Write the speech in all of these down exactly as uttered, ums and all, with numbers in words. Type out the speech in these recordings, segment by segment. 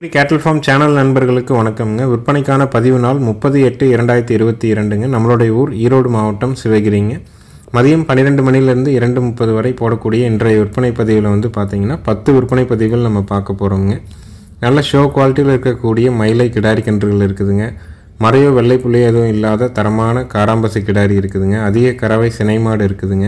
கேட்டல் form channel நண்பர்களுக்கு வணக்கம்ங்க. விற்பனைக்கான பதிவு நாள் முப்பது எட்டு இரண்டாயிரத்தி இருபத்தி இரண்டுங்க. நம்மளுடைய ஊர் ஈரோடு மாவட்டம் சிவகிரிங்க. மதியம் பன்னிரெண்டு மணிலேருந்து இரண்டு முப்பது வரை போடக்கூடிய இன்றைய விற்பனை பதிவில் வந்து பார்த்திங்கன்னா பத்து விற்பனை பதிவுகள் நம்ம பார்க்க போகிறோங்க. நல்ல ஷோ குவாலிட்டியில் இருக்கக்கூடிய மயிலை கிடாரி கன்றுகள் இருக்குதுங்க. மறையோ வெள்ளை புள்ளியோ எதுவும் இல்லாத தரமான காராம்பசு கிடாரி இருக்குதுங்க. அதிக கறவை சினை மாடு இருக்குதுங்க.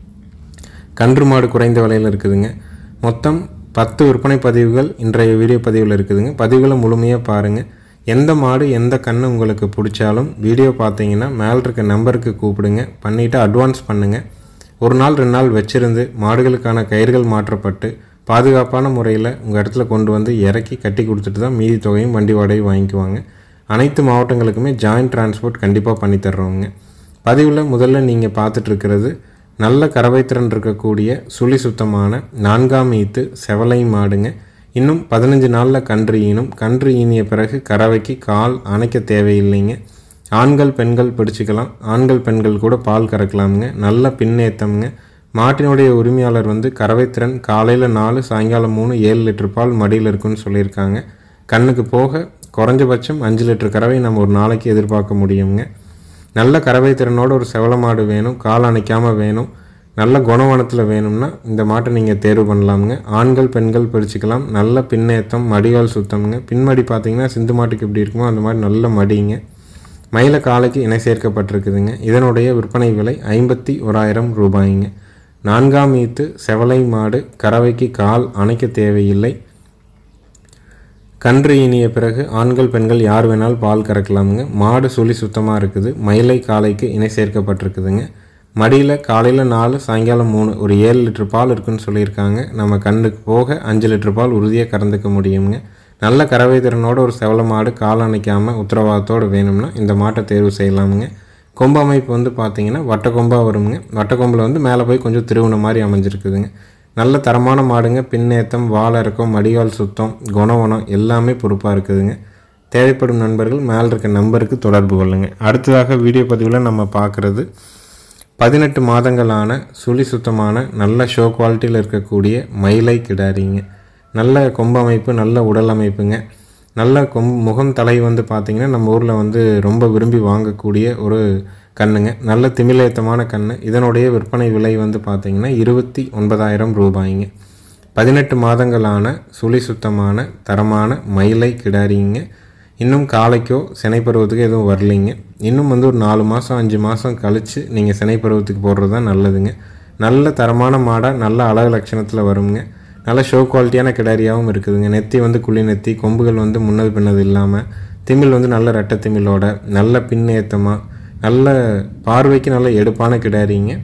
கன்று மாடு குறைந்த விலையில் இருக்குதுங்க. மொத்தம் பத்து விற்பனை பதிவுகள் இன்றைய வீடியோ பதிவில் இருக்குதுங்க. பதிவுகளை முழுமையாக பாருங்கள். எந்த மாடு எந்த கன்று உங்களுக்கு பிடிச்சாலும் வீடியோ பார்த்தீங்கன்னா மேலே இருக்க நம்பருக்கு கூப்பிடுங்க. பண்ணிவிட்டு அட்வான்ஸ் பண்ணுங்கள். ஒரு நாள் ரெண்டு நாள் வச்சுருந்து மாடுகளுக்கான கயிறுகள் மாற்றப்பட்டு பாதுகாப்பான முறையில் உங்கள் இடத்துல கொண்டு வந்து இறக்கி கட்டி கொடுத்துட்டு தான் மீதி தொகையும் வண்டி வாடகை வாங்கிக்குவாங்க. அனைத்து மாவட்டங்களுக்குமே ஜாயின்ட் டிரான்ஸ்போர்ட் கண்டிப்பாக பண்ணித்தர்றோங்க. பதிவில் முதல்ல நீங்கள் பார்த்துட்ருக்கிறது நல்ல கறவைத்திறன் இருக்கக்கூடிய சுழி சுத்தமான நான்காம் ஈத்து செவலை மாடுங்க. இன்னும் பதினஞ்சு நாளில் கன்று ஈனும். கன்று ஈனிய பிறகு கறவைக்கு கால் அணைக்க தேவையில்லைங்க. ஆண்கள் பெண்கள் பிடிச்சிக்கலாம். ஆண்கள் பெண்கள் கூட பால் கறக்கலாமுங்க. நல்ல பின்னேத்தம்ங்க. மாட்டினுடைய உரிமையாளர் வந்து கறவைத்திறன் காலையில் நாலு சாயங்காலம் மூணு ஏழு லிட்டர் பால் மடியில் இருக்குன்னு சொல்லியிருக்காங்க. கண்ணுக்கு போக குறைஞ்சபட்சம் அஞ்சு லிட்டர் கறவை நம்ம ஒரு நாளைக்கு எதிர்பார்க்க முடியுங்க. நல்ல கறவை திறனோடு ஒரு செவல மாடு வேணும், கால் அணைக்காமல் வேணும், நல்ல குணவனத்தில் வேணும்னா இந்த மாட்டை நீங்கள் தேர்வு பண்ணலாமுங்க. ஆண்கள் பெண்கள் பிடிச்சிக்கலாம். நல்ல பின்னேத்தம், மடிகால் சுத்தம்ங்க. பின்மடி பார்த்தீங்கன்னா சிந்து மாட்டுக்கு எப்படி இருக்குமோ அந்த மாதிரி நல்ல மடிங்க. மயில காலைக்கு இணை சேர்க்கப்பட்டிருக்குதுங்க. இதனுடைய விற்பனை விலை ஐம்பத்தி ஓராயிரம் ரூபாய்ங்க. நான்காம் ஈத்து செவலை மாடு. கறவைக்கு கால் அணைக்க தேவையில்லை. கன்று ஈனிய பிறகு ஆண்கள் பெண்கள் யார் வேணாலும் பால் கறக்கலாமுங்க. மாடு சுழி சுத்தமாக இருக்குது. மயிலை காலைக்கு இணை சேர்க்கப்பட்டிருக்குதுங்க. மடியில் காலையில் நாலு சாயங்காலம் மூணு ஒரு ஏழு லிட்டர் பால் இருக்குன்னு சொல்லியிருக்காங்க. நம்ம கண்ணுக்கு போக அஞ்சு லிட்டர் பால் உறுதியாக கறந்துக்க முடியுங்க. நல்ல கறவை திறனோட ஒரு செவல மாடு கால் அணைக்காமல் உத்தரவாதத்தோடு வேணும்னா இந்த மாட்டை தேர்வு செய்யலாமுங்க. கொம்பு அமைப்பு வந்து பார்த்திங்கன்னா வட்ட கொம்பாக வருங்க. வட்ட கொம்பில் வந்து மேலே போய் கொஞ்சம் திருவுண மாதிரி அமைஞ்சிருக்குதுங்க. நல்ல தரமான மாடுங்க. பின்னேத்தம், வாழை இறக்கம், மடிகால் சுத்தம், குணவனம் எல்லாமே பொறுப்பாக இருக்குதுங்க. தேவைப்படும் நண்பர்கள் மேலே இருக்க நம்பருக்கு தொடர்பு கொள்ளுங்க. அடுத்ததாக வீடியோ பதிவில் நம்ம பார்க்குறது பதினெட்டு மாதங்களான சுழி சுத்தமான நல்ல ஷோ குவாலிட்டியில் இருக்கக்கூடிய மயிலை கிடாரிங்க. நல்ல கொம்பு அமைப்பு, நல்ல உடல் அமைப்புங்க. நல்ல கொம்பு முகம் தலை வந்து பார்த்திங்கன்னா நம்ம ஊரில் வந்து ரொம்ப விரும்பி வாங்கக்கூடிய ஒரு கண்ணுங்க. நல்ல திமிலேத்தமான கண்ணு. இதனுடைய விற்பனை விலை வந்து பார்த்திங்கன்னா இருபத்தி ஒன்பதாயிரம் ரூபாய்ங்க. பதினெட்டு மாதங்களான சுழி சுத்தமான தரமான மயிலை கிடாரிங்க. இன்னும் காலைக்கோ சினை பருவத்துக்கு எதுவும் வரலைங்க. இன்னும் வந்து ஒரு நாலு மாதம் அஞ்சு மாதம் கழித்து நீங்கள் சினை பருவத்துக்கு போடுறது தான் நல்லதுங்க. நல்ல தரமான மாடாக நல்ல அழகு லட்சணத்தில் வருங்க. நல்ல ஷோ குவாலிட்டியான கிடாரியாகவும் இருக்குதுங்க. நெத்தி வந்து குழி நெத்தி, கொம்புகள் வந்து முன்னது பின்னது இல்லாமல், திமிழ் வந்து நல்ல ரெட்டை திமிழோட நல்ல பின்னேத்தமாக நல்ல பார்வைக்கு நல்ல எடுப்பான கிடாரிங்க.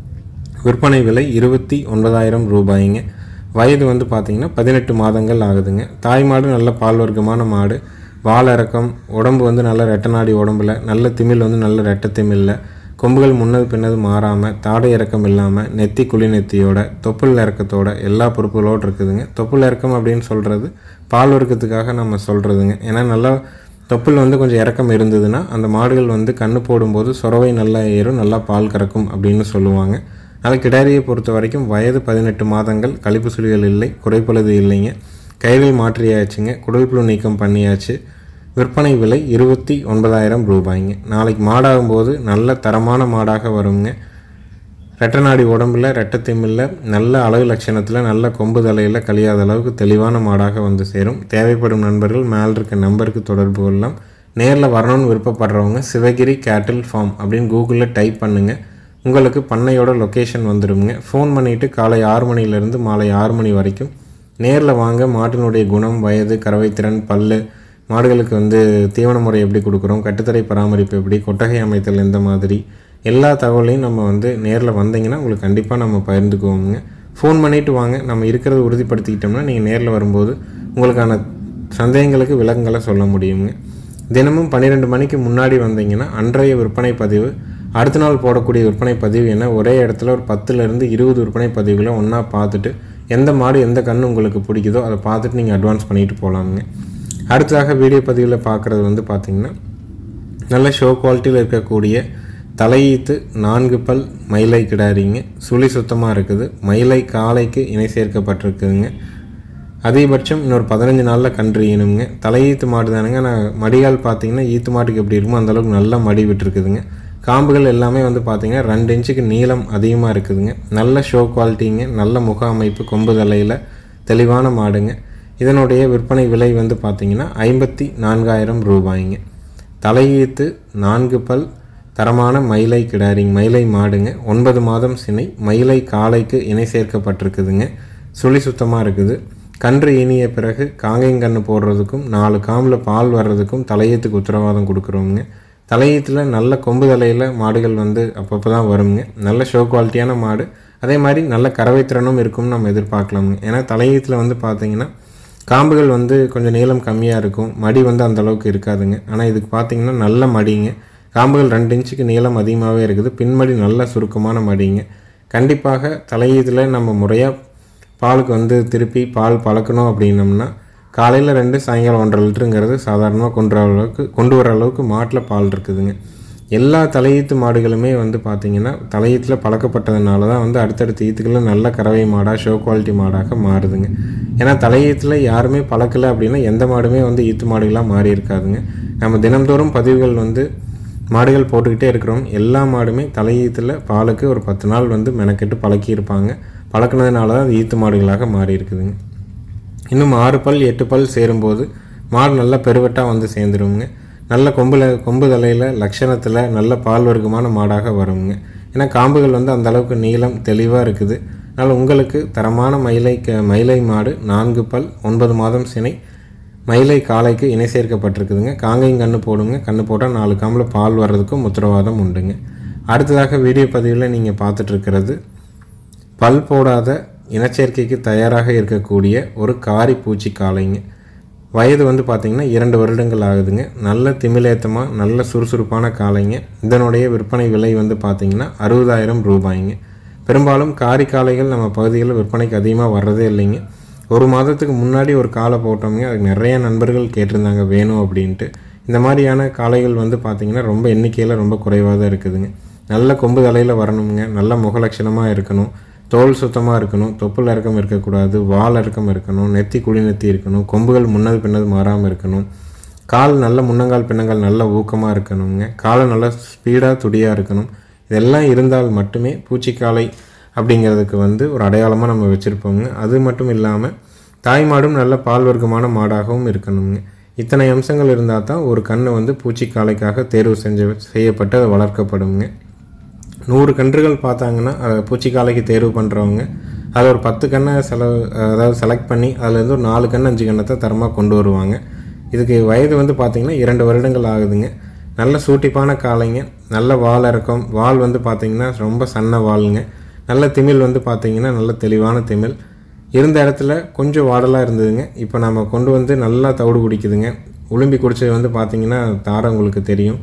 விற்பனை விலை இருபத்தி ஒன்பதாயிரம் ரூபாய்ங்க. வயது வந்து பார்த்திங்கன்னா பதினெட்டு மாதங்கள் ஆகுதுங்க. தாய் மாடு நல்ல பால் வர்க்கமான மாடு. வால் இறக்கம், உடம்பு வந்து நல்ல ரெட்டை நாடி உடம்புல, நல்ல திமிழ் வந்து நல்ல ரெட்டை திமிழில், கொம்புகள் முன்னது பின்னது மாறாமல், தாடை இறக்கம் இல்லாமல், நெத்தி குழி நெத்தியோட, தொப்புள் இறக்கத்தோட எல்லா பொறுப்புகளோடு இருக்குதுங்க. தொப்புள் இறக்கம் அப்படின்னு சொல்கிறது பால் வர்க்கத்துக்காக நம்ம சொல்கிறதுங்க. ஏன்னா நல்லா தொப்புள் வந்து கொஞ்சம் இறக்கம் இருந்ததுன்னா அந்த மாடுகள் வந்து கண்ணு போடும்போது சொரவை நல்லா ஏறும், நல்லா பால் கறக்கும் அப்படின்னு சொல்லுவாங்க. அதனால் கிடாரியை பொறுத்த வரைக்கும் வயது பதினெட்டு மாதங்கள். கழிப்பு சுழிகள் இல்லை, குறைப்பழுது இல்லைங்க. கயிறில் மாற்றியாச்சுங்க. குடல் புழு நீக்கம் பண்ணியாச்சு. விற்பனை விலை இருபத்தி ஒன்பதாயிரம் ரூபாய்ங்க. நாளைக்கு மாடாகும்போது நல்ல தரமான மாடாக வருங்க. ரெட்டை நாடி உடம்பில், ரெட்டை திமிழில், நல்ல அழகு லட்சணத்தில், நல்ல கொம்பு தலையில் கழியாத அளவுக்கு தெளிவான மாடாக வந்து சேரும். தேவைப்படும் நண்பர்கள் மேலே இருக்க நம்பருக்கு தொடர்பு கொள்ளலாம். நேரில் வரணும்னு விருப்பப்படுறவங்க சிவகிரி கேட்டில் ஃபார்ம் அப்படின்னு கூகுளில் டைப் பண்ணுங்கள். உங்களுக்கு பண்ணையோட லொக்கேஷன் வந்துடுங்க. ஃபோன் பண்ணிவிட்டு காலை ஆறு மணிலேருந்து மாலை ஆறு மணி வரைக்கும் நேரில் வாங்க. மாட்டினுடைய குணம், வயது, கறவைத்திறன், பல்லு, மாடுகளுக்கு வந்து தீவன முறை எப்படி கொடுக்குறோம், கட்டுத்தரை பராமரிப்பு எப்படி, கொட்டகை அமைத்தல் எந்த மாதிரி, எல்லா தகவலையும் நம்ம வந்து நேரில் வந்தீங்கன்னா உங்களுக்கு கண்டிப்பாக நம்ம பகிர்ந்துக்குவோங்க. ஃபோன் பண்ணிவிட்டு வாங்க. நம்ம இருக்கிறத உறுதிப்படுத்திக்கிட்டோம்னா நீங்கள் நேரில் வரும்போது உங்களுக்கான சந்தேகங்களுக்கு விளக்கங்களை சொல்ல முடியுங்க. தினமும் பன்னிரெண்டு மணிக்கு முன்னாடி வந்தீங்கன்னா அன்றைய விற்பனை பதிவு, அடுத்த நாள் போடக்கூடிய விற்பனை பதிவு என ஒரே இடத்துல ஒரு பத்துலேருந்து இருபது விற்பனை பதிவுகளை ஒன்றா பார்த்துட்டு எந்த மாடு எந்த கன்று உங்களுக்கு பிடிக்குதோ அதை பார்த்துட்டு நீங்கள் அட்வான்ஸ் பண்ணிட்டு போகலாமுங்க. அடுத்ததாக வீடியோ பதிவில் பார்க்குறது வந்து பார்த்திங்கன்னா நல்ல ஷோ குவாலிட்டியில் இருக்கக்கூடிய தலையீத்து நான்கு பல் மயிலை கிடாரிங்க. சுழி சுத்தமாக இருக்குது. மயிலை காலைக்கு இணை சேர்க்கப்பட்டிருக்குதுங்க. அதிகபட்சம் இன்னொரு பதினஞ்சு நாளில் கன்று ஈனுங்க. தலையீத்து மாடு தானுங்க. நான் மடிகால் பார்த்தீங்கன்னா ஈத்து மாட்டுக்கு எப்படி இருக்குமோ அந்தளவுக்கு நல்லா மடி விட்டுருக்குதுங்க. காம்புகள் எல்லாமே வந்து பார்த்திங்கன்னா ரெண்டு இன்ச்சுக்கு நீளம் அதிகமாக இருக்குதுங்க. நல்ல ஷோ குவாலிட்டிங்க, நல்ல முக அமைப்பு, கொம்பு தலையில் தெளிவான மாடுங்க. இதனுடைய விற்பனை விலை வந்து பார்த்திங்கன்னா ஐம்பத்தி நான்காயிரம் ரூபாய்ங்க. தலையீத்து நான்கு பல் தரமான மயிலை கிடாரிங்க, மயிலை மாடுங்க. ஒன்பது மாதம் சினை, மயிலை காளைக்கு இணை சேர்க்கப்பட்டிருக்குதுங்க. சுழி சுத்தமாக இருக்குது. கன்று ஈனிய பிறகு காங்கைங்கன்று போடுறதுக்கும் நாலு காம்பில் பால் வர்றதுக்கும் தலையீத்துக்கு உத்தரவாதம் கொடுக்குறோங்க. தலையீத்தில் நல்ல கொம்பு தலையில் மாடுகள் வந்து அப்பப்போ தான் வருங்க. நல்ல ஷோ குவாலிட்டியான மாடு, அதே மாதிரி நல்ல கறவை திறனும் இருக்கும்னு நம்ம எதிர்பார்க்கலாமுங்க. ஏன்னா தலையீத்தில் வந்து பார்த்திங்கன்னா காம்புகள் வந்து கொஞ்சம் நீளம் கம்மியாக இருக்கும், மடி வந்து அந்தளவுக்கு இருக்காதுங்க. ஆனால் இதுக்கு பார்த்திங்கன்னா நல்ல மடிங்க. காம்புகள் ரெண்டு இன்ச்சுக்கு நீளம் அதிகமாகவே இருக்குது. பின்மடி நல்ல சுருக்கமான மடிங்க. கண்டிப்பாக தலையீத்தில் நம்ம முறையாக பாலுக்கு வந்து திருப்பி பால் பழக்கணும் அப்படின்னம்னா காலையில் ரெண்டு சாயங்காலம் ஒன்றரை லிட்டருங்கிறது சாதாரணமாக கொண்டு வர அளவுக்கு கொண்டு வர அளவுக்கு மாட்டில் பால் இருக்குதுங்க. எல்லா தலையீத்து மாடுகளுமே வந்து பார்த்திங்கன்னா தலையீத்தில் பழக்கப்பட்டதுனால தான் வந்து அடுத்தடுத்த ஈத்துக்களில் நல்ல கறவை மாடாக ஷோ குவாலிட்டி மாடாக மாறுதுங்க. ஏன்னா தலையீத்தில் யாருமே பழக்கலை அப்படின்னா எந்த மாடுமே வந்து ஈத்து மாடுகளாக மாறி இருக்காதுங்க. நம்ம தினந்தோறும் பதிவுகள் வந்து மாடுகள் போட்டுக்கிட்டே இருக்கிறோம். எல்லா மாடுமே தலையீத்தில் பாலுக்கு ஒரு பத்து நாள் வந்து மெனக்கெட்டு பழக்கியிருப்பாங்க. பழக்கினதுனால தான் அது ஈத்து மாடுகளாக மாறி இருக்குதுங்க. இன்னும் ஆறு பல் எட்டு பல் சேரும்போது மாடு நல்ல பெருவெட்டாக வந்து சேர்ந்துருங்க. நல்ல கொம்பில் கொம்பு தலையில் லட்சணத்தில் நல்ல பால் வர்க்கமான மாடாக வருங்க. ஏன்னா காம்புகள் வந்து அந்தளவுக்கு நீளம் தெளிவாக இருக்குது. அதனால் உங்களுக்கு தரமான மயிலை க மயிலை மாடு நான்கு பல் ஒன்பது மாதம் சினை மயிலை காளைக்கு இணை சேர்க்கப்பட்டிருக்குதுங்க. காங்கையும் கன்று போடுங்க. கன்று போட்டால் நாலு காம்பில் பால் வர்றதுக்கும் உத்தரவாதம் உண்டுங்க. அடுத்ததாக வீடியோ பதிவில் நீங்கள் பார்த்துட்ருக்கிறது பல் போடாத இனச்சேர்க்கைக்கு தயாராக இருக்கக்கூடிய ஒரு காரி பூச்சி காளைங்க. வயது வந்து பார்த்திங்கன்னா இரண்டு வருடங்கள் ஆகுதுங்க. நல்ல திமிலேத்தமாக நல்ல சுறுசுறுப்பான காளைங்க. இதனுடைய விற்பனை விலை வந்து பார்த்திங்கன்னா அறுபதாயிரம் ரூபாய்ங்க. பெரும்பாலும் காரி காளைகள் நம்ம பகுதிகளில் விற்பனைக்கு அதிகமாக வர்றதே இல்லைங்க. ஒரு மாதத்துக்கு முன்னாடி ஒரு காளை போட்டோங்க, அதுக்கு நிறைய நண்பர்கள் கேட்டிருந்தாங்க வேணும் அப்படின்ட்டு. இந்த மாதிரியான காளைகள் வந்து பார்த்திங்கன்னா ரொம்ப எண்ணிக்கையில் ரொம்ப குறைவாக தான் இருக்குதுங்க. நல்ல கொம்பு தலையில் வரணுங்க, நல்ல முகலட்சணமாக இருக்கணும், தோல் சுத்தமாக இருக்கணும், தொப்புள் இறக்கம் இருக்கக்கூடாது, வால் இறக்கம் இருக்கணும், நெத்தி குழி நெத்தி இருக்கணும், கொம்புகள் முன்னது பின்னது மாறாமல் இருக்கணும், கால் நல்ல முன்னங்கால் பின்னங்கால் நல்ல ஊக்கமாக இருக்கணுங்க, காலை நல்லா ஸ்பீடாக துடியாக இருக்கணும். இதெல்லாம் இருந்தால் மட்டுமே பூச்சிக்காலை அப்படிங்கிறதுக்கு வந்து ஒரு அடையாளமாக நம்ம வச்சுருப்போங்க. அது மட்டும் இல்லாமல் தாய் மாடும் நல்ல பால் வர்க்கமான மாடாகவும் இருக்கணுங்க. இத்தனை அம்சங்கள் இருந்தால் தான் ஒரு கன்று வந்து பூச்சிக்காலைக்காக தேர்வு செஞ்ச செய்யப்பட்டு அதை வளர்க்கப்படுங்க. நூறு கன்றுகள் பார்த்தாங்கன்னா அதை பூச்சிக்காலைக்கு தேர்வு பண்ணுறவங்க அதில் ஒரு பத்து கன்றை செலவு அதாவது செலக்ட் பண்ணி அதுலேருந்து ஒரு நாலு கன்று அஞ்சு கண்ணத்தை தரமாக கொண்டு வருவாங்க. இதுக்கு வயது வந்து பார்த்திங்கன்னா இரண்டு வருடங்கள் ஆகுதுங்க. நல்ல சூட்டிப்பான காளைங்க, நல்ல வால் இறக்கம், வால் வந்து பார்த்திங்கன்னா ரொம்ப சன்ன வாளுங்க. நல்ல திமிழ் வந்து பார்த்திங்கன்னா நல்ல தெளிவான திமிழ். இருந்த இடத்துல கொஞ்சம் வாடலாக இருந்ததுங்க. இப்போ நம்ம கொண்டு வந்து நல்லா தவிடு குடிக்குதுங்க. உளும்பி குடிச்சது வந்து பார்த்திங்கன்னா தாரம் உங்களுக்கு தெரியும்.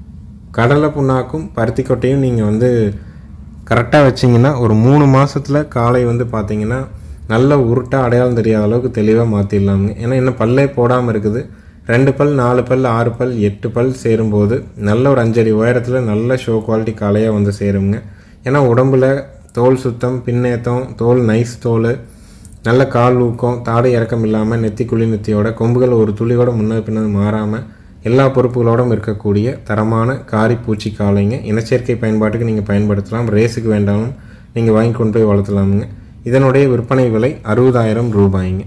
கடலை புண்ணாக்கும் பருத்தி கொட்டையும் நீங்கள் வந்து கரெக்டாக வச்சிங்கன்னா ஒரு மூணு மாதத்தில் காளை வந்து பார்த்திங்கன்னா நல்ல உருட்டாக அடையாளம் தெரியாத அளவுக்கு தெளிவாக மாற்றிடலாமுங்க. ஏன்னா இன்னும் பல்லே போடாமல் இருக்குது. ரெண்டு பல் நாலு பல் ஆறு பல் எட்டு பல் சேரும்போது நல்ல ஒரு அஞ்சடி உயரத்தில் நல்ல ஷோ குவாலிட்டி காளையாக வந்து சேருங்க. ஏன்னா உடம்பில் தோல் சுத்தம், பின்னேத்தம், தோல் நைஸ் தோல், நல்ல கால் ஊக்கம், தாடை இறக்கம் இல்லாமல் நெத்தி குழி நெத்தியோட கொம்புகள் ஒரு துளியோட முன்னே பின்னது மாறாமல் எல்லா பொறுப்புகளோடும் இருக்கக்கூடிய தரமான காரி பூச்சி காளைங்க. இனச்சேர்க்கை பயன்பாட்டுக்கு நீங்கள் பயன்படுத்தலாம், ரேஸுக்கு வேண்டாலும் நீங்கள் வாங்கி கொண்டு போய் வளர்த்தலாமுங்க. இதனுடைய விற்பனை விலை அறுபதாயிரம் ரூபாய்ங்க.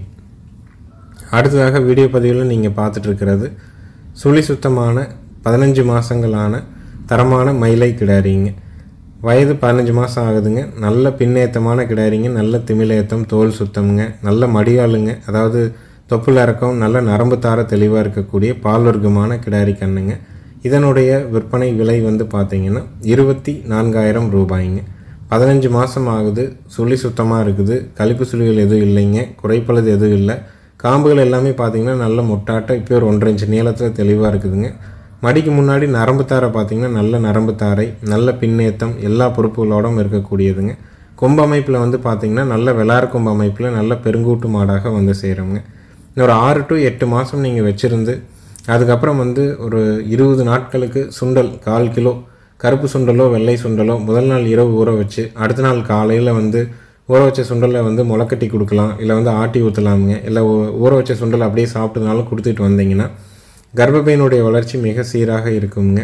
அடுத்ததாக வீடியோ பதிவில் நீங்கள் பார்த்துட்ருக்கிறது சுழி சுத்தமான பதினஞ்சு மாதங்களான தரமான மயிலை கிடாரிங்க. வயது பதினஞ்சு மாதம் ஆகுதுங்க. நல்ல பின்னேத்தமான கிடாரிங்க, நல்ல திமிலேத்தம், தோல் சுத்தமுங்க, நல்ல மடியாளுங்க, அதாவது தொப்புள் இறக்கம், நல்ல நரம்பு தார தெளிவாக இருக்கக்கூடிய பால் வர்க்கமான கிடாரி கண்ணுங்க. இதனுடைய விற்பனை விலை வந்து பார்த்திங்கன்னா இருபத்தி நான்காயிரம் ரூபாய்ங்க. பதினஞ்சு மாதம் ஆகுது, சுழி சுத்தமாக இருக்குது, கழிப்பு சுழிகள் எதுவும் இல்லைங்க, குறைப்பழுது எதுவும் இல்லை. காம்புகள் எல்லாமே பார்த்திங்கன்னா நல்ல முட்டாட்டை இப்போ ஒரு ஒன்றரை இன்ச்சு நீளத்தில் தெளிவாக இருக்குதுங்க. மடிக்கு முன்னாடி நரம்பு தாரை பார்த்திங்கன்னா நல்ல நரம்பு தாரை, நல்ல பின்னேத்தம், எல்லா பொறுப்புகளோடும் இருக்கக்கூடியதுங்க. கொம்பு அமைப்பில் வந்து பார்த்திங்கன்னா நல்ல வெளாறு கொம்பு அமைப்பில் நல்ல பெருங்கூட்டு மாடாக வந்து சேருங்க. இன்னொரு ஆறு டு எட்டு மாதம் நீங்கள் வச்சுருந்து அதுக்கப்புறம் வந்து ஒரு இருபது நாட்களுக்கு சுண்டல் கால் கிலோ கருப்பு சுண்டலோ வெள்ளை சுண்டலோ முதல் நாள் இரவு ஊற வச்சு அடுத்த நாள் காலையில் வந்து ஊற வச்ச சுண்டலை வந்து முளைக்கட்டி கொடுக்கலாம், இல்லை வந்து ஆட்டி ஊற்றலாமுங்க. இல்லை ஊற வச்ச சுண்டலை அப்படியே சாப்பிட்டதுனாலும் கொடுத்துட்டு வந்தீங்கன்னா கர்ப்பப்பையினுடைய வளர்ச்சி மிக சீராக இருக்குங்க.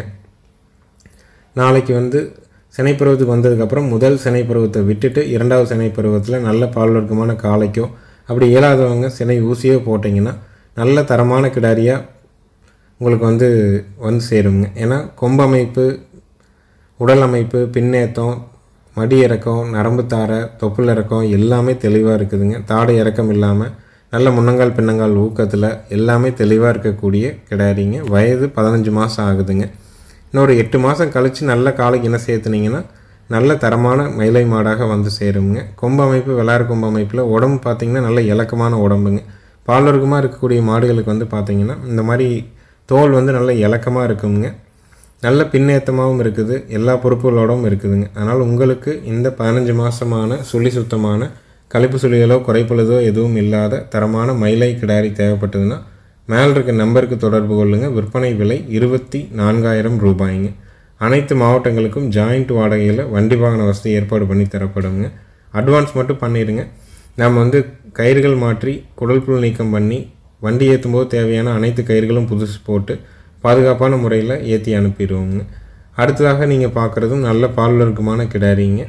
நாளைக்கு வந்து சினைப்பருவத்துக்கு வந்ததுக்கப்புறம் முதல் சினைப்பருவத்தை விட்டுட்டு இரண்டாவது சினைப்பருவத்தில் நல்ல பால் வர்க்கமான காளைக்கோ அப்படி இயலாதவங்க சினை ஊசியோ போட்டிங்கன்னா நல்ல தரமான கிடாரியாக உங்களுக்கு வந்து வந்து சேருங்க. ஏன்னா கொம்பமைப்பு, உடல் அமைப்பு, பின்னேத்தம், மடி இறக்கம், நரம்பு தாரை, தொப்புள் இறக்கம் எல்லாமே தெளிவாக இருக்குதுங்க. தாடை இறக்கம் இல்லாமல் நல்ல முன்னங்கால் பின்னங்கால் ஊக்கத்தில் எல்லாமே தெளிவாக இருக்கக்கூடிய கிடாரிங்க. வயது பதினஞ்சு மாதம் ஆகுதுங்க. இன்னொரு எட்டு மாதம் கழித்து நல்ல காளைக்கு என்ன சேர்த்துனீங்கன்னா நல்ல தரமான மயிலை மாடாக வந்து சேருங்க. கொம்பு அமைப்பு, வெள்ளாறு கொம்பு அமைப்பில் உடம்பு பார்த்திங்கன்னா நல்ல இலக்கமான உடம்புங்க. பால்வர்க்கமாக இருக்கக்கூடிய மாடுகளுக்கு வந்து பார்த்திங்கன்னா இந்த மாதிரி தோல் வந்து நல்ல இலக்கமாக இருக்குங்க. நல்ல பின்னேற்றமாகவும் இருக்குது, எல்லா பொறுப்புகளோடவும் இருக்குதுங்க. அதனால் உங்களுக்கு இந்த பதினஞ்சு மாதமான சுழி சுத்தமான கழிப்பு சுழிகளோ குறைப்பழுதோ எதுவும் இல்லாத தரமான மயிலை கிடாரி தேவைப்பட்டதுன்னா மேல் இருக்க நம்பருக்கு தொடர்பு கொள்ளுங்கள். விற்பனை விலை இருபத்தி நான்காயிரம் ரூபாய்ங்க. அனைத்து மாவட்டங்களுக்கும் ஜாயிண்ட் வாடகையில் வண்டி வாகன வசதி ஏற்பாடு பண்ணி தரப்படுங்க. அட்வான்ஸ் மட்டும் பண்ணிடுங்க. நாம் வந்து கயிறுகள் மாற்றி குடல் புல் நீக்கம் பண்ணி வண்டி ஏற்றும் போது தேவையான அனைத்து கயிறுகளும் புதுசு போட்டு பாதுகாப்பான முறையில் ஏற்றி அனுப்பிடுவோங்க. அடுத்ததாக நீங்கள் பார்க்குறதும் நல்ல பால் வர்க்கமான கிடாரிங்க.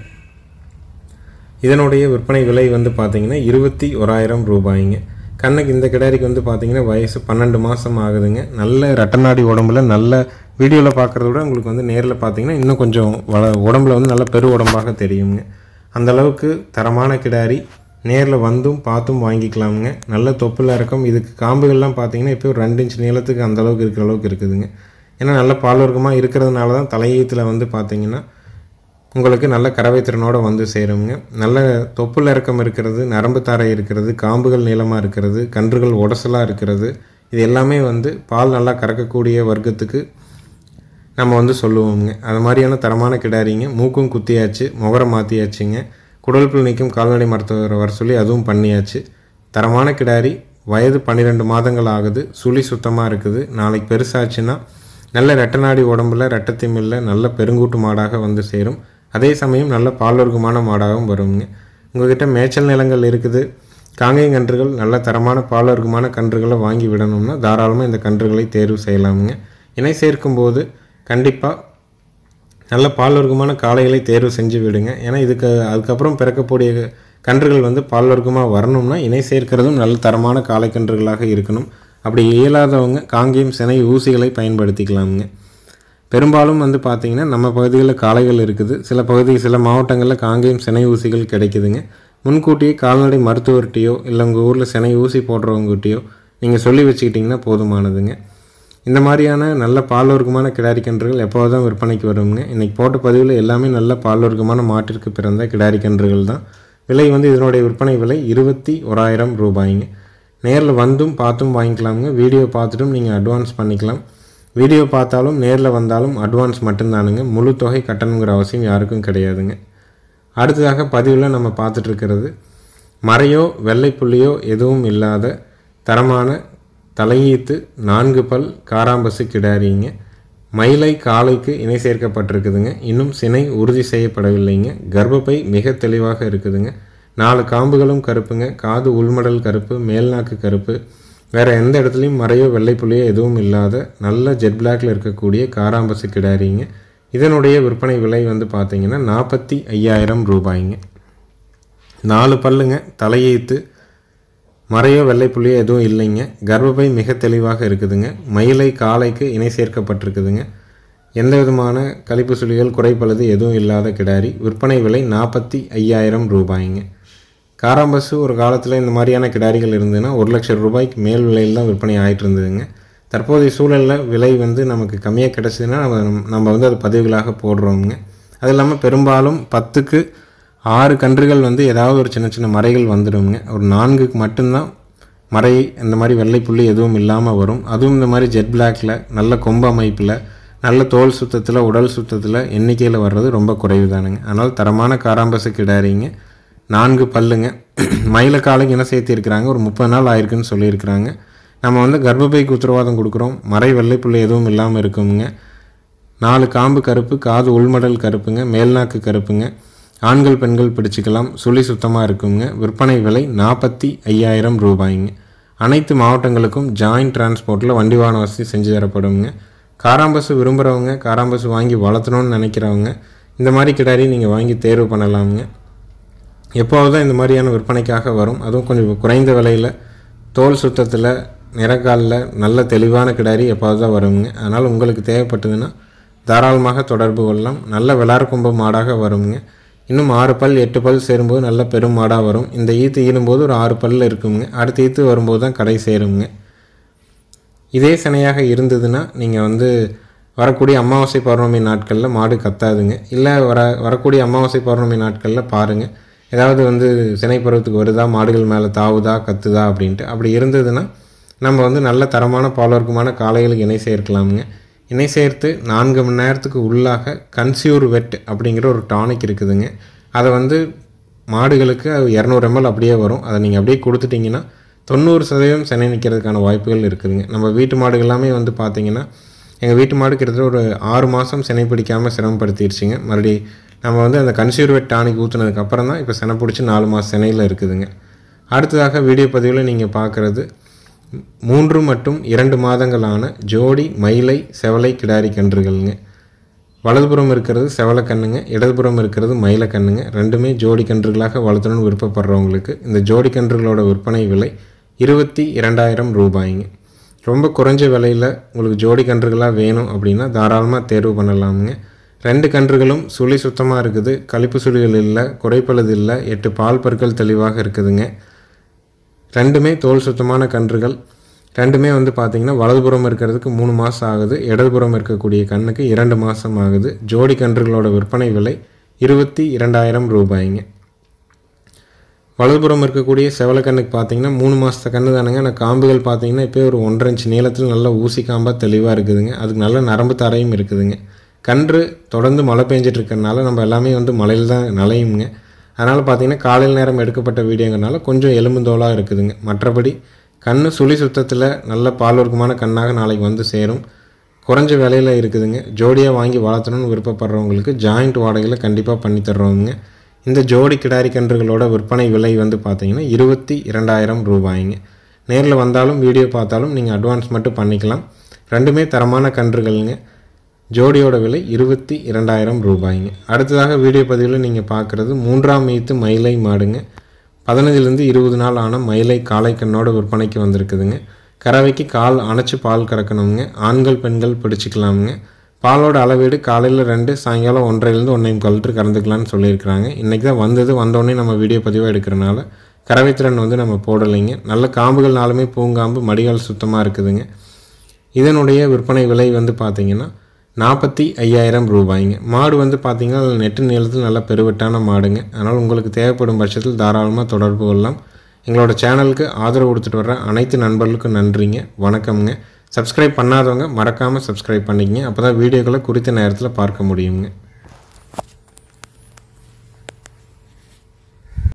இதனுடைய விற்பனை விலை வந்து பார்த்திங்கன்னா இருபத்தி ஓராயிரம் ரூபாய்ங்க. கண்ணுக்கு இந்த கிடாரிக்கு வந்து பார்த்திங்கன்னா வயசு பன்னெண்டு மாதம் ஆகுதுங்க. நல்ல ரெட்டநாடி உடம்புல நல்ல வீடியோவில் பார்க்குறத விட உங்களுக்கு வந்து நேரில் பார்த்திங்கன்னா இன்னும் கொஞ்சம் வள உடம்புல வந்து நல்ல பெரு உடம்பாக தெரியுங்க. அந்தளவுக்கு தரமான கிடாரி. நேரில் வந்தும் பார்த்தும் வாங்கிக்கலாமுங்க. நல்ல தொப்புல இறக்கம். இதுக்கு காம்புகள்லாம் பார்த்திங்கன்னா இப்போ ஒரு ரெண்டு இன்ச் நீளத்துக்கு அந்தளவுக்கு இருக்கிற அளவுக்கு இருக்குதுங்க. ஏன்னா நல்ல பால் வர்க்கமாக இருக்கிறதுனால தான் தலையீத்தில் வந்து பார்த்திங்கன்னா உங்களுக்கு நல்ல கறவை திறனோடு வந்து சேருங்க. நல்ல தொப்புல இறக்கம் இருக்கிறது, நரம்பு தாரை இருக்கிறது, காம்புகள் நீளமாக இருக்கிறது, கன்றுகள் உடசலாக இருக்கிறது, இது எல்லாமே வந்து பால் நல்லா கறக்கக்கூடிய வர்க்கத்துக்கு நம்ம வந்து சொல்லுவோங்க. அது மாதிரியான தரமான கிடாரிங்க. மூக்கும் குத்தியாச்சு, முகரம் மாற்றியாச்சுங்க. குடல் புல் நீக்கம் கால்நடை மருத்துவர் வர சொல்லி அதுவும் பண்ணியாச்சு. தரமான கிடாரி. வயது பன்னிரெண்டு மாதங்கள் ஆகுது. சுழி சுத்தமாக இருக்குது. நாளைக்கு பெருசாச்சுன்னா நல்ல ரெட்டநாடி உடம்புல ரெட்டத்திமில்ல நல்ல பெருங்கூட்டு மாடாக வந்து சேரும். அதே சமயம் நல்ல பால்வர்க்கமான மாடாகவும் வருங்க. உங்கள்கிட்ட மேய்ச்சல் நிலங்கள் இருக்குது, காங்கேயம் கன்றுகள், நல்ல தரமான பால்வர்க்கமான கன்றுகளை வாங்கி விடணும்னா தாராளமாக இந்த கன்றுகளை தேர்வு செய்யலாமுங்க. இணை சேர்க்கும்போது கண்டிப்பாக நல்ல பால்வர்க்கமான காளைகளை தேர்வு செஞ்சு விடுங்க. ஏன்னா இதுக்கு அதுக்கப்புறம் பிறக்கக்கூடிய கன்றுகள் வந்து பால்வர்க்கமாக வரணும்னா இணை சேர்க்கிறதும் நல்ல தரமான காளை கன்றுகளாக இருக்கணும். அப்படி இயலாதவங்க காங்கேயம் சினை ஊசிகளை பயன்படுத்திக்கலாமுங்க. பெரும்பாலும் வந்து பார்த்திங்கன்னா நம்ம பகுதிகளில் காளைகள் இருக்குது. சில பகுதி சில மாவட்டங்களில் காங்கேயம் சினை ஊசிகள் கிடைக்குதுங்க. முன்கூட்டியே கால்நடை மருத்துவர்கிட்டையோ இல்லை உங்கள் ஊரில் சினை ஊசி போடுறவங்ககிட்டையோ நீங்கள் சொல்லி வச்சுக்கிட்டிங்கன்னா போதுமானதுங்க. இந்த மாதிரியான நல்ல பால்வர்க்கமான கிடாரி கன்றுகள் எப்போது தான் விற்பனைக்கு வருங்க. இன்றைக்கி போட்ட பதிவில் எல்லாமே நல்ல பால்வர்க்கமான மாட்டிற்கு பிறந்த கிடாரி கன்றுகள் தான். விலை வந்து இதனுடைய விற்பனை விலை இருபத்தி ஓராயிரம் ரூபாய்ங்க. நேரில் வந்தும் பார்த்தும் வாங்கிக்கலாமுங்க. வீடியோ பார்த்துட்டும் நீங்கள் அட்வான்ஸ் பண்ணிக்கலாம். வீடியோ பார்த்தாலும் நேரில் வந்தாலும் அட்வான்ஸ் மட்டும்தானுங்க. முழு தொகை கட்டணுங்கிற அவசியம் யாருக்கும் கிடையாதுங்க. அடுத்ததாக பதிவில் நம்ம பார்த்துட்ருக்கிறது மறையோ வெள்ளை புள்ளியோ எதுவும் இல்லாத தரமான தலையீத்து நான்கு பல் காராம்பசு கிடாரிங்க. மயிலை காளைக்கு இணை சேர்க்கப்பட்டிருக்குதுங்க. இன்னும் சினை உறுதி செய்யப்படவில்லைங்க. கர்ப்பப்பை மிக தெளிவாக இருக்குதுங்க. நாலு காம்புகளும் கருப்புங்க. காது உள்மடல் கருப்பு, மேல்நாக்கு கருப்பு. வேறு எந்த இடத்துலையும் மறையோ வெள்ளை புள்ளியோ எதுவும் இல்லாத நல்ல ஜெட் பிளாக்ல இருக்கக்கூடிய காராம்பசு கிடாரிங்க. இதனுடைய விற்பனை விலை வந்து பார்த்திங்கன்னா நாற்பத்தி ஐயாயிரம் ரூபாய்ங்க. நாலு பல்லுங்க, தலையீத்து, மறையோ வெள்ளை புள்ளியோ எதுவும் இல்லைங்க. கர்ப்பப்பை மிக தெளிவாக இருக்குதுங்க. மயிலை காளைக்கு இணை சேர்க்கப்பட்டிருக்குதுங்க. எந்த விதமான கழிப்பு சுழிகள் குறைப்பழுது எதுவும் இல்லாத கிடாரி. விற்பனை விலை நாற்பத்தி ஐயாயிரம் ரூபாய்ங்க. காராம்பசு ஒரு காலத்தில் இந்த மாதிரியான கிடாரிகள் இருந்ததுன்னா ஒரு லட்சம் ரூபாய்க்கு மேல் விலையில் தான் விற்பனை ஆகிட்டு இருந்ததுங்க. தற்போதைய சூழலில் விலை வந்து நமக்கு கம்மியாக கிடச்சிதுன்னா நம்ம நம்ம வந்து அது பதிவுகளாக போடுறோங்க. அது இல்லாமல் பெரும்பாலும் பத்துக்கு ஆறு கன்றுகள் வந்து ஏதாவது ஒரு சின்ன சின்ன மறைகள் வந்துடுங்க. ஒரு நான்குக்கு மட்டும்தான் மறை இந்த மாதிரி வெள்ளை புள்ளி எதுவும் இல்லாமல் வரும். அதுவும் இந்த மாதிரி ஜெட் பிளாக்கில் நல்ல கொம்பு அமைப்பில் நல்ல தோல் சுத்தத்தில் உடல் சுத்தத்தில் எண்ணிக்கையில் வர்றது ரொம்ப குறைவு தானுங்க. அதனால் தரமான காராம்பசு கிடாரிங்க. நான்கு பல்லுங்க. மயில காலைக்கு என்ன சேர்த்திருக்கிறாங்க, ஒரு முப்பது நாள் ஆயிருக்குன்னு சொல்லியிருக்கிறாங்க. நம்ம வந்து கர்ப்பப்பைக்கு உத்தரவாதம் கொடுக்குறோம். மறை வெள்ளை புள்ளி எதுவும் இல்லாமல் இருக்குங்க. நாலு காம்பு கருப்பு, காது உள்மடல் கருப்புங்க, மேல்நாக்கு கருப்புங்க. ஆண்கள் பெண்கள் பிடிச்சிக்கலாம். சுழி சுத்தமாக இருக்குங்க. விற்பனை விலை நாற்பத்தி ஐயாயிரம் ரூபாய்ங்க. அனைத்து மாவட்டங்களுக்கும் ஜாயிண்ட் டிரான்ஸ்போர்ட்டில் வண்டி வாகன வசதி செஞ்சு தரப்படுங்க. காராம்பசு விரும்புகிறவங்க, காராம்பசு வாங்கி வளர்த்தணும்னு நினைக்கிறவங்க இந்த மாதிரி கிடாரி நீங்கள் வாங்கி தேர்வு பண்ணலாமுங்க. எப்போது தான் இந்த மாதிரியான விற்பனைக்காக வரும், அதுவும் கொஞ்சம் குறைந்த விலையில் தோல் சுத்தத்தில் நிறக்காலில் நல்ல தெளிவான கிடாரி எப்போது தான் வருங்க. அதனால் உங்களுக்கு தேவைப்பட்டதுன்னா தாராளமாக தொடர்பு கொள்ளலாம். நல்ல விளார் கொம்பு மாடாக வருங்க. இன்னும் ஆறு பல் எட்டு பல் சேரும்போது நல்ல பெரும் மாடாக வரும். இந்த ஈத்து ஈனும்போது ஒரு ஆறு பல்லில் இருக்குங்க. அடுத்த ஈத்து வரும்போது தான் கடை சேருங்க. இதே சினையாக இருந்ததுன்னா நீங்கள் வந்து வரக்கூடிய அமாவாசை பௌர்ணமி நாட்களில் மாடு கத்தாதுங்க. இல்லை வர வரக்கூடிய அமாவாசை பௌர்ணமி நாட்களில் பாருங்கள், ஏதாவது வந்து சினை பருவத்துக்கு வருதா, மாடுகள் மேலே தாவுதா கத்துதா அப்படின்ட்டு. அப்படி இருந்ததுன்னா நம்ம வந்து நல்ல தரமான பாலவர்க்கமான காளைகளுக்கு இணை சேர்க்கலாமுங்க. இணை சேர்த்து நான்கு மணி நேரத்துக்கு உள்ளாக கன்சியூர் வெட் அப்படிங்கிற ஒரு டானிக் இருக்குதுங்க. அதை வந்து மாடுகளுக்கு இரநூறு எம்எல் அப்படியே வரும். அதை நீங்கள் அப்படியே கொடுத்துட்டிங்கன்னா தொண்ணூறு சதவீதம் சினை நிற்கிறதுக்கான வாய்ப்புகள் இருக்குதுங்க. நம்ம வீட்டு மாடுகள் எல்லாமே வந்து பார்த்திங்கன்னா எங்கள் வீட்டு மாடு கிட்டத்தட்ட ஒரு ஆறு மாதம் சினை பிடிக்காமல் சிரமப்படுத்திடுச்சிங்க. மறுபடி நம்ம வந்து அந்த கன்சியூர் வெட் டானிக் ஊற்றுனதுக்கப்புறம் தான் இப்போ சினை பிடிச்சி நாலு மாதம் சினையில் இருக்குதுங்க. அடுத்ததாக வீடியோ பதிவில் நீங்கள் பார்க்குறது மூன்று மற்றும் இரண்டு மாதங்களான ஜோடி மயிலை செவலை கிடாரி கன்றுகள்ங்க. வலதுபுறம் இருக்கிறது செவலை கண்ணுங்க, இடதுபுறம் இருக்கிறது மயிலை கண்ணுங்க. ரெண்டுமே ஜோடி கன்றுகளாக வளர்த்தணும்னு விருப்பப்படுறவங்களுக்கு இந்த ஜோடி கன்றுகளோட விற்பனை விலை இருபத்தி இரண்டாயிரம் ரூபாய்ங்க. ரொம்ப குறைஞ்ச விலையில் உங்களுக்கு ஜோடி கன்றுகளாக வேணும் அப்படின்னா தாராளமாக தேர்வு பண்ணலாமுங்க. ரெண்டு கன்றுகளும் சுழி சுத்தமாக இருக்குது, கழிப்பு சுழிகள் இல்லை, குறைப்பழுது இல்லை, எட்டு பால் பற்கள் தெளிவாக இருக்குதுங்க. ரெண்டுமே தோல் சுத்தமான கன்றுகள். ரெண்டுமே வந்து பார்த்திங்கன்னா வலதுபுறம் இருக்கிறதுக்கு மூணு மாதம் ஆகுது, இடதுபுறம் இருக்கக்கூடிய கண்ணுக்கு இரண்டு மாதம் ஆகுது. ஜோடி கன்றுகளோட விற்பனை விலை இருபத்தி இரண்டாயிரம் ரூபாய்ங்க. வலதுபுறம் இருக்கக்கூடிய செவலை கண்ணுக்கு பார்த்திங்கன்னா மூணு மாதத்த கன்று தானுங்க. ஆனால் காம்புகள் பார்த்திங்கன்னா இப்போ ஒரு ஒன்றரை இன்ச்சு நீளத்தில் நல்ல ஊசி காம்பாக தெளிவாக இருக்குதுங்க. அதுக்கு நல்ல நரம்பு தரையும் இருக்குதுங்க. கன்று தொடர்ந்து மழை பெஞ்சிட்டு இருக்கிறதுனால நம்ம எல்லாமே வந்து மழையில் தான் நலையுங்க. அதனால் பார்த்திங்கன்னா காலையில் நேரம் எடுக்கப்பட்ட வீடியோங்கிறனால கொஞ்சம் எலும்புந்தோலாக இருக்குதுங்க. மற்றபடி கண் சுழி சுத்தத்தில் நல்ல பால்வர்க்கமான கண்ணாக நாளைக்கு வந்து சேரும். குறைஞ்ச விலையில் இருக்குதுங்க. ஜோடியாக வாங்கி வளர்த்தணும்னு விருப்பப்படுறவங்களுக்கு ஜாயிண்ட் வாடகையில் கண்டிப்பாக பண்ணி தர்றோங்க. இந்த ஜோடி கிடாரி கன்றுகளோட விற்பனை விலை வந்து பார்த்திங்கன்னா இருபத்தி இரண்டாயிரம் ரூபாய்ங்க. நேரில் வந்தாலும் வீடியோ பார்த்தாலும் நீங்கள் அட்வான்ஸ் மட்டும் பண்ணிக்கலாம். ரெண்டுமே தரமான கன்றுகள்ங்க. ஜோடியோட விலை இருபத்தி இரண்டாயிரம் ரூபாய்ங்க. அடுத்ததாக வீடியோ பதிவில் நீங்கள் பார்க்குறது மூன்றாம் ஈத்து மயிலை மாடுங்க. பதினஞ்சுலேருந்து இருபது நாள் ஆன மயிலை காளை கண்ணோட விற்பனைக்கு வந்திருக்குதுங்க. கறவைக்கு கால் அணைச்சி பால் கறக்கணுங்க. ஆண்கள் பெண்கள் பிடிச்சிக்கலாமுங்க. பாலோட அளவீடு காலையில் ரெண்டு, சாயங்காலம் ஒன்றரைலேருந்து ஒன்றே முக்கால் லிட்டர் கறந்துக்கலான்னு சொல்லியிருக்கிறாங்க. இன்றைக்கி தான் வந்தது, வந்தோடனே நம்ம வீடியோ பதிவாக எடுக்கிறனால கறவைத்திறன் வந்து நம்ம போடலைங்க. நல்ல காம்புகள் நாளுமே பூங்காம்பு, மடிகால் சுத்தமாக இருக்குதுங்க. இதனுடைய விற்பனை விலை வந்து பார்த்திங்கன்னா நாற்பத்தி ஐயாயிரம் ரூபாய்ங்க. மாடு வந்து பார்த்திங்கன்னா நெட்டு நீளத்தில் நல்ல பெருவெட்டான மாடுங்க. அதனால் உங்களுக்கு தேவைப்படும் பட்சத்தில் தாராளமாக தொடர்பு கொள்ளலாம். எங்களோட சேனலுக்கு ஆதரவு கொடுத்துட்டு வர்ற அனைத்து நண்பர்களுக்கும் நன்றிங்க, வணக்கம்ங்க. சப்ஸ்கிரைப் பண்ணாதவங்க மறக்காமல் சப்ஸ்கிரைப் பண்ணிக்கங்க. அப்போ தான் வீடியோக்களை குறித்த நேரத்தில் பார்க்க முடியுங்க.